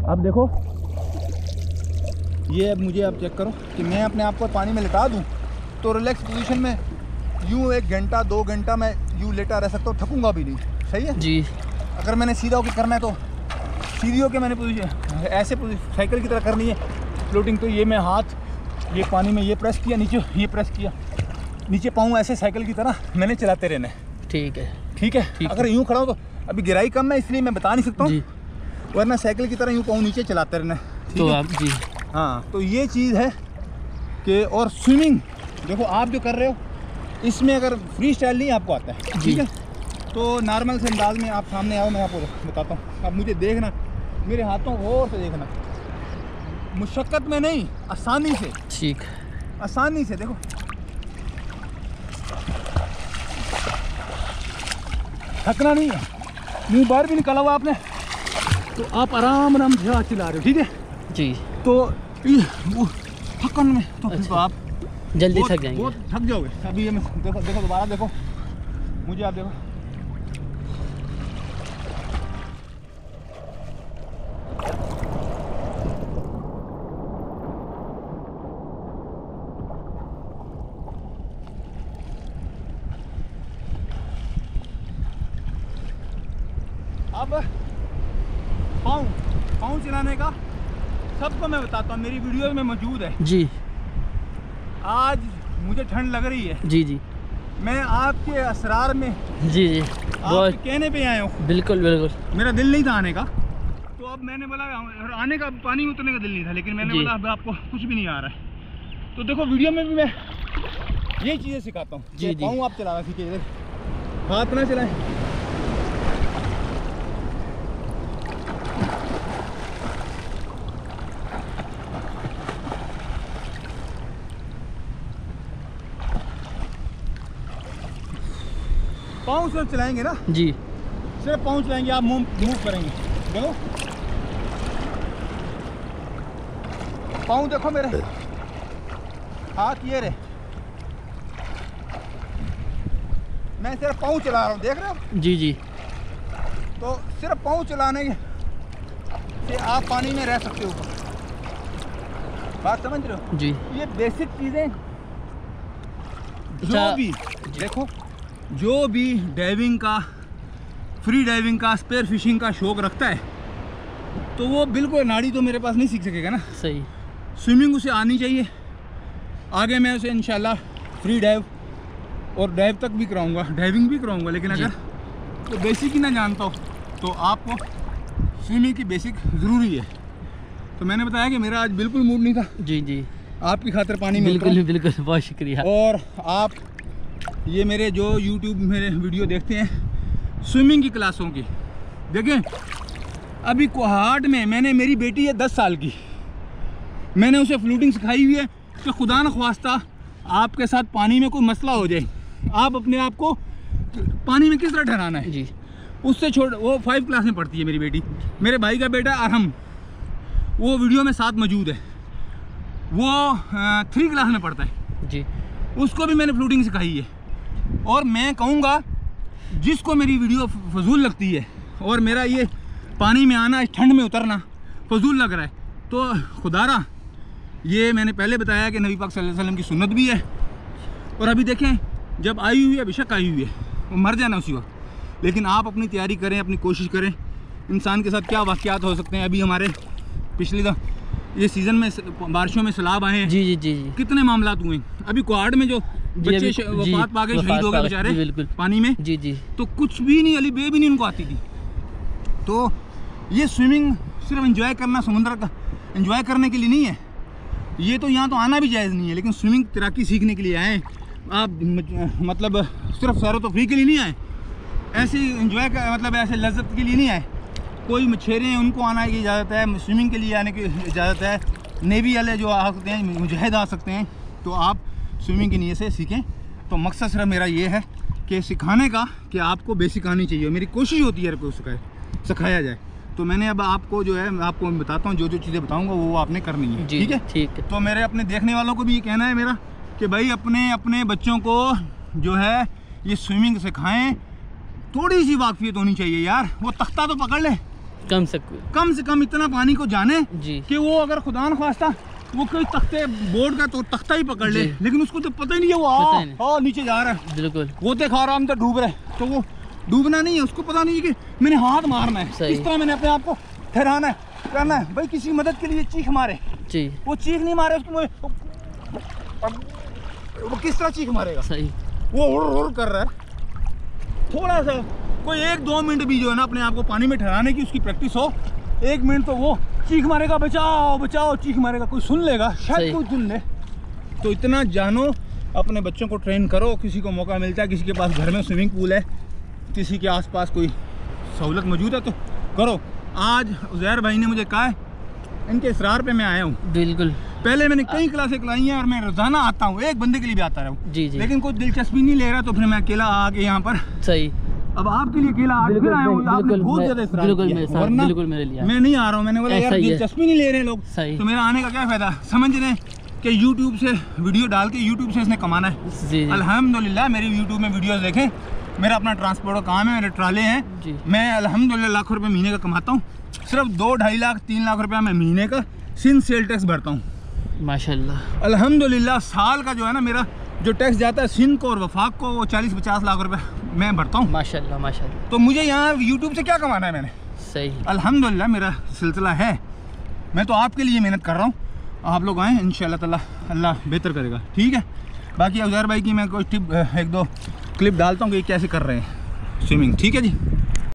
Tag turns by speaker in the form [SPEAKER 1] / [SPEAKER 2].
[SPEAKER 1] अब देखो ये, अब मुझे आप चेक करो कि मैं अपने आप को पानी में लिटा दूँ तो रिलैक्स पोजीशन में यूँ 1 घंटा 2 घंटा मैं यूँ लेटा रह सकता हूँ, थकूँगा भी नहीं। सही है
[SPEAKER 2] जी।
[SPEAKER 1] अगर मैंने सीधा होकर करना है तो सीधी होकर मैंने पोजीशन ऐसे साइकिल की तरह करनी है फ्लोटिंग, तो ये मैं हाथ ये पानी में ये प्रेस किया, नीचे ये प्रेस किया, नीचे पाऊँ ऐसे साइकिल की तरह मैंने चलाते रहना है।
[SPEAKER 2] ठीक है
[SPEAKER 1] ठीक है। अगर यूँ खड़ा हूँ तो अभी गहराई कम है इसलिए मैं बता नहीं सकता हूँ, वरना साइकिल की तरह यूँ पाऊँ नीचे चलाते रहना है।
[SPEAKER 2] तो आप जी
[SPEAKER 1] हाँ, तो ये चीज़ है कि और स्विमिंग देखो आप जो कर रहे हो इसमें अगर फ्री स्टाइल नहीं आपको आता है, ठीक है, तो नॉर्मल से अंदाज में आप सामने आओ, मैं आपको बताता हूँ। आप मुझे देखना, मेरे हाथों को गौर से देखना, मुशक्क़त में नहीं, आसानी से।
[SPEAKER 2] ठीक,
[SPEAKER 1] आसानी से देखो, थकना नहीं है, मुंह बाहर भी निकाला हुआ आपने, तो आप आराम आराम से हाथ चला रहे हो, ठीक है
[SPEAKER 2] जी।
[SPEAKER 1] तो थकन में तो फिर तो आप
[SPEAKER 2] जल्दी थक जाएंगे,
[SPEAKER 1] बहुत थक जाओगे। अभी ये मैं देखो देखो दोबारा देखो मुझे, आप देखो अब पाँव चलाने का सबको मैं बताता हूँ, मेरी वीडियो में मौजूद है
[SPEAKER 2] जी।
[SPEAKER 1] आज मुझे ठंड लग रही है
[SPEAKER 2] जी जी,
[SPEAKER 1] मैं आपके असरार में
[SPEAKER 2] जी जी
[SPEAKER 1] आपके कहने पे आया हूँ।
[SPEAKER 2] बिल्कुल बिल्कुल, मेरा
[SPEAKER 1] दिल नहीं था आने का, तो अब मैंने बोला आने का, पानी में उतरने का दिल नहीं था, लेकिन मैंने बोला अब आपको कुछ भी नहीं आ रहा है, तो देखो वीडियो में भी मैं ये चीज़ें सिखाता हूँ।
[SPEAKER 2] जी जी,
[SPEAKER 1] पाँव आप चलाना सीखिए, हाथ ना चलाएं, पाँव सिर्फ चलाएंगे ना
[SPEAKER 2] जी,
[SPEAKER 1] सिर्फ पाँव चलाएंगे, आप मूव करेंगे। देखो पाँव देखो मेरे, हाथ ये रहे, मैं सिर्फ पाँव चला रहा हूँ, देख रहे हो
[SPEAKER 2] जी जी।
[SPEAKER 1] तो सिर्फ पाँव चलाने से आप पानी में रह सकते हो, बात समझ रहे हो
[SPEAKER 2] जी।
[SPEAKER 1] ये बेसिक चीज़ें जो भी देखो, जो भी डाइविंग का, फ्री डाइविंग का, स्पेयर फिशिंग का शौक़ रखता है तो वो बिल्कुल नाड़ी तो मेरे पास नहीं सीख सकेगा ना।
[SPEAKER 2] सही,
[SPEAKER 1] स्विमिंग उसे आनी चाहिए, आगे मैं उसे इंशाल्लाह फ्री डाइव और डाइव तक भी कराऊंगा, डाइविंग भी कराऊंगा, लेकिन अगर तो बेसिक ही ना जानता हो तो आपको स्विमिंग की बेसिक ज़रूरी है। तो मैंने बताया कि मेरा आज बिल्कुल मूड नहीं था
[SPEAKER 2] जी जी,
[SPEAKER 1] आपकी खातिर पानी में
[SPEAKER 2] बिल्कुल बिल्कुल, बहुत शुक्रिया।
[SPEAKER 1] और आप ये मेरे जो YouTube मेरे वीडियो देखते हैं स्विमिंग की क्लासों की, देखें अभी कोहाट में मैंने, मेरी बेटी है 10 साल की, मैंने उसे फ्लूटिंग सिखाई हुई है कि खुदा न ख्वास्ता आपके साथ पानी में कोई मसला हो जाए, आप अपने आप को पानी में किस तरह ठहराना है
[SPEAKER 2] जी।
[SPEAKER 1] उससे छोड़, वो 5 क्लास में पढ़ती है मेरी बेटी। मेरे भाई का बेटा अरहम, वो वीडियो में साथ मौजूद है, वो 3 क्लास में पढ़ता है
[SPEAKER 2] जी,
[SPEAKER 1] उसको भी मैंने फ्लूटिंग सिखाई है। और मैं कहूँगा जिसको मेरी वीडियो फजूल लगती है और मेरा ये पानी में आना, इस ठंड में उतरना फजूल लग रहा है, तो खुदारा ये मैंने पहले बताया कि नबी पाक सल्लल्लाहु अलैहि वसल्लम की सुन्नत भी है। और अभी देखें जब आई हुई है, बेशक आई हुई है, वो मर जाना उसी वक्त, लेकिन आप अपनी तैयारी करें, अपनी कोशिश करें। इंसान के साथ क्या वाक़यात हो सकते हैं, अभी हमारे पिछले ये सीज़न में बारिशों में सैलाब आए हैं,
[SPEAKER 2] जी जी जी जी,
[SPEAKER 1] कितने मामला हुए। अभी कोहाट में जो बच्चे वफात पा गए, शहीद हो गए बेचारे पानी में, जी जी, तो कुछ भी नहीं, अली बे भी नहीं उनको आती थी। तो ये स्विमिंग सिर्फ एंजॉय करना, समुद्र का एंजॉय करने के लिए नहीं है, ये तो यहाँ तो आना भी जायज़ नहीं है, लेकिन स्विमिंग तैराकी सीखने के लिए आए आप, मतलब सिर्फ सैरो तफरीह के लिए नहीं आए, ऐसे एंजॉय का मतलब ऐसे लज्जत के लिए नहीं आए। कोई मछेरे हैं उनको आने की इजाज़त है, स्विमिंग के लिए आने की इजाज़त है, नेवी वाले जो आ सकते हैं, मुजाहिद आ सकते हैं, तो आप स्विमिंग की नीयत से सीखें। तो मकसद सिर्फ मेरा ये है कि सिखाने का, कि आपको बेसिक आनी चाहिए, मेरी कोशिश होती है को सिखाया जाए। तो मैंने अब आपको जो है, मैं आपको बताता हूँ, जो जो चीज़ें बताऊँगा वो आपने करनी है, ठीक है? ठीक है। तो मेरे अपने देखने वालों को भी ये कहना है मेरा कि भाई अपने अपने बच्चों को जो है ये स्विमिंग सिखाएं, थोड़ी सी वाकफियत होनी चाहिए यार। वो तख्ता तो पकड़ ले,
[SPEAKER 2] कम से कम इतना पानी को जाने
[SPEAKER 1] जी कि वो अगर खुदा न खास्ता वो कोई तख्ते बोर्ड का तो तख्ता ही पकड़ ले, लेकिन उसको तो पता ही नहीं है वो नीचे जा रहा है। बिल्कुल वो देखा रहा हम तो डूब रहे, तो वो डूबना नहीं है, उसको पता नहीं है कि मैंने हाथ मारना है, इस तरह मैंने अपने आप को ठहराना है, करना है। भाई किसी मदद के लिए चीख मारे जी, वो चीख नहीं मारे उसको, वो किस तरह चीख मारेगा? सही वो उड़ कर रहा है। थोड़ा सा कोई 1-2 मिनट भी जो है ना अपने आप को पानी में ठहराने की उसकी प्रैक्टिस हो, 1 मिनट तो वो चीख मारेगा, बचाओ बचाओ चीख मारेगा, कोई सुन लेगा शायद, कोई सुन ले। तो इतना जानो, अपने बच्चों को ट्रेन करो। किसी को मौका मिलता है, किसी के पास घर में स्विमिंग पूल है, किसी के आसपास कोई सहूलत मौजूद है तो करो। आज उज़ैर भाई ने मुझे कहा है, इनके इसरार पे मैं आया हूँ। बिल्कुल पहले मैंने कई क्लासें कराई हैं और मैं रोजाना आता हूँ, एक बंदे के लिए भी आता रहा हूँ जी, लेकिन कोई दिलचस्पी नहीं ले रहा, तो फिर मैं अकेला आके यहाँ पर सही अब आपके लिए अकेला आज फिर आया हूँ। आपने बहुत ज्यादा इसरार किया, वरना मैं नहीं आ रहा हूँ। मैंने बोला यार दिलचस्पी नहीं ले रहे लोग, तो मेरा आने का क्या फायदा? समझ रहे हैं कि यूट्यूब से वीडियो डाल के यूट्यूब से इसने कमाना है। अल्हम्दुलिल्लाह मेरी यूट्यूब में वीडियोस देखें, मेरा अपना ट्रांसपोर्ट का काम है, मेरे ट्राले हैं, मैं अल्हम्दुलिल्लाह लाखों रुपए महीने का कमाता हूँ। सिर्फ 2-2.5 लाख 3 लाख रुपया मैं महीने का सिंध सेल टैक्स भरता हूँ माशाल्लाह। अल्हम्दुलिल्लाह साल का जो है ना मेरा जो टैक्स जाता है सिंध को और वफाक को, वो 40-50 लाख रुपए मैं भरता हूँ माशाल्लाह माशाल्लाह। तो मुझे यहाँ यूट्यूब से क्या कमाना है मैंने? सही अल्हम्दुलिल्लाह मेरा सिलसिला है, मैं तो आपके लिए मेहनत कर रहा हूँ। आप लोग आएँ इंशाल्लाह ताला, अल्लाह बेहतर करेगा। ठीक है, बाकी उज़ैर भाई की मैं कोई टिप 1-2 क्लिप डालता हूँ कि कैसे कर रहे हैं स्विमिंग। ठीक है जी।